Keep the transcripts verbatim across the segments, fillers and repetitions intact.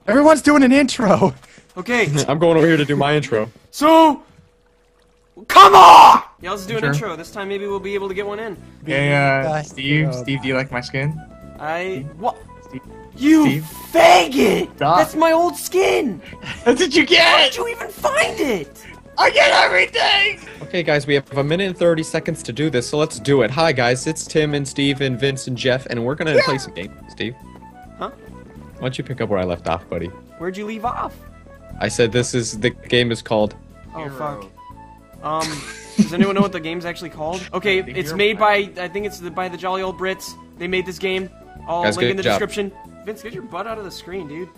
Everyone's doing an intro. Okay. I'm going over here to do my intro. So, come on! Yeah, let's do an Sure. intro. This time maybe we'll be able to get one in. Hey, uh, Guys, Steve, go Steve, do you like my skin? I... What? Steve? You Steve? faggot! Stop. That's my old skin! That's what you How get! did you even find it? I get everything! Okay, guys, we have a minute and thirty seconds to do this, so let's do it. Hi, guys, it's Tim and Steve and Vince and Jeff, and we're gonna play some games. Steve? Huh? Why don't you pick up where I left off, buddy? Where'd you leave off? I said this is, the game is called... Oh, Hero. fuck. Um, does anyone know what the game's actually called? Okay, The it's Herobrine. made by, I think it's the, by the Jolly Old Brits. They made this game. I'll Guys, link good in the job. description. Vince, get your butt out of the screen, dude.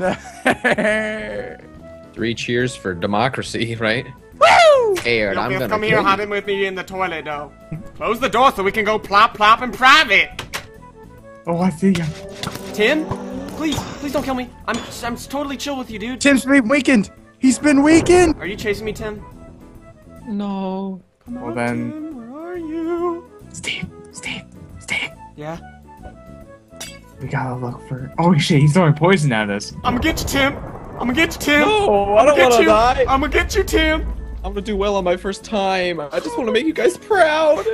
Three cheers for democracy, right? Woo! Scared, I'm gonna come kill here, you. hide him with me in the toilet, though. Close the door so we can go plop plop in private. Oh, I see ya. Tim, please, please don't kill me. I'm, I'm totally chill with you, dude. Tim's been weakened. He's been weakened. Are you chasing me, Tim? No. Come Well, on, then- Tim, where are you? Steve, Steve, Steve. Yeah. We gotta look for. Oh shit, he's throwing poison at us. I'm gonna get you, Tim. I'm gonna get you, Tim. No, I I'm don't gonna get wanna you. die. I'm gonna get you, Tim. I'm gonna do well on my first time. I just want to make you guys proud.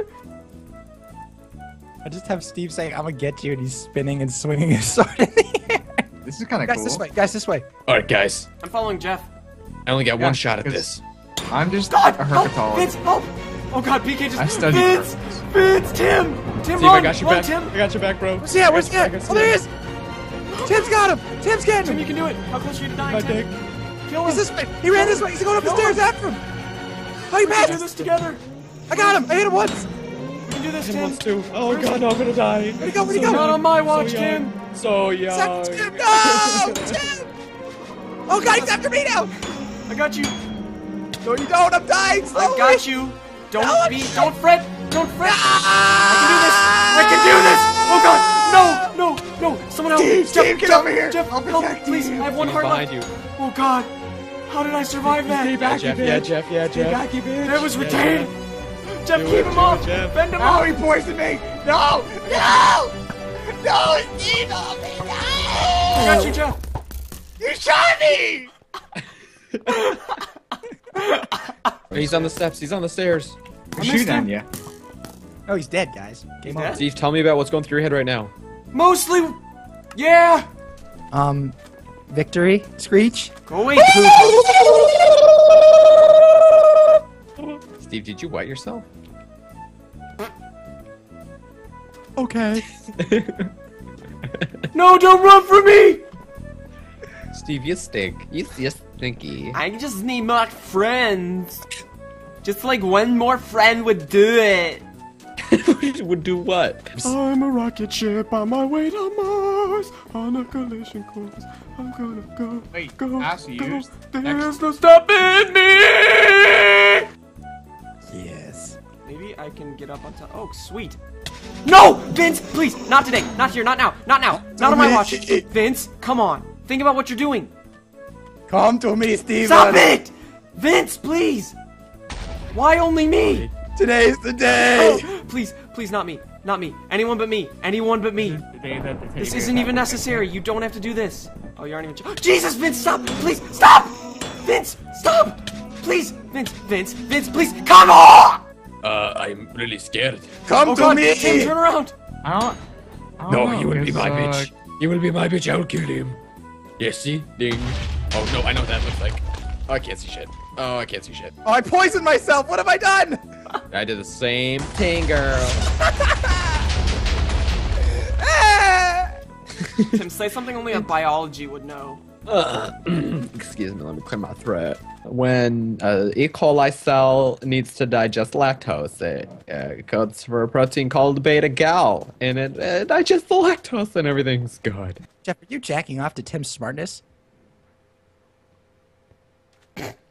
I just have Steve saying, "I'm gonna get you," and he's spinning and swinging his sword in the air. This is kind of Guys, cool. this way. Guys, this way. Alright, guys. I'm following Jeff. I only got Yeah, one shot at 'cause- this. I'm just God, a help! herpetologist. Vince, help! Oh God, P K just. I studied Vince, herpes. Vince, Tim, Tim, Steve, run, I got you run, back. Tim. I got your back, bro. Where's he at? Where's he I at? got you. Oh, there he is. Tim's got him. Tim's getting Tim, you him. can do it. How close are you to dying, My Tim? dick. Kill him. He's this way. He ran this way. He's going up the Kill stairs him. after him. Oh, he We can passed do us. this together. I got him. I hit him once. We can do this, Tim Tim. wants to. Oh Where's god, he? no, I'm gonna die. Where'd he go? Where'd he So go? Not young, on my watch, so Tim. young, So young. Second Tim. No, Tim. Oh God, he's after me now. I got you. No, you don't. I'm dying slowly. I got you. Don't No, I'm be. not. Don't fret. Don't fret. I can do this. I can do this. Oh God. No. No. No. Someone help. Steve, Jeff, Steve, get Jeff, over here. Jeff, I'll help, protect please. you. I have one He's heart behind left. you. Oh God. How did I survive that? Yeah, Jeff, yeah, Jeff, yeah, Jeff. Backy, bitch. That was Yeah, retained. Jeff, Do keep it, him do off. it, Jeff. Bend him No, off. he poisoned me. No, no, no, Steve, help me. I No. got you, Jeff. You shot me. He's on the steps. He's on the stairs. I'm missed shooting him. on you. Oh, he's dead, guys. Game He's over. dead? Steve, tell me about what's going through your head right now. Mostly. Yeah. Um, victory, Screech. Go away, poop. Steve, did you wet yourself? Okay. No, don't run from me. Steve, you stink. You, you stinky. I just need more friends. Just like one more friend would do it. Would do what? I'm a rocket ship on my way to Mars. On a collision course, I'm gonna go. Wait, go, Ashley, go. you're There's next. no stopping me. Yes. Maybe I can get up on top. Oh, sweet. No, Vince, please, not today, not here, not now, not now, not on my watch. Vince, come on, think about what you're doing. Come to me, Steve. Stop it, Vince, please. Why only me? Today's the day. Oh, please, please, not me, not me. Anyone but me. Anyone but me. This isn't even necessary. You don't have to do this. Oh, you aren't even. Jesus, Vince, stop! Please, stop! Vince, stop! Please, Vince, Vince, Vince, please, come on! Uh, I'm really scared. Come Oh to God, me. Tim, turn around. I don't. I don't No, know, he will be 'cause, my uh, bitch. He will be my bitch. I will kill him. Yes, see? Ding. Oh, no, I know what that looks like. Oh, I can't see shit. Oh, I can't see shit. Oh, I poisoned myself. What have I done? I did the same thing, girl. Ah! Tim, say something only a biology would know. Uh, excuse me, let me clear my throat. When uh, E. coli cell needs to digest lactose, it uh, codes for a protein called beta gal, and it uh, digests the lactose and everything's good. Jeff, are you jacking off to Tim's smartness?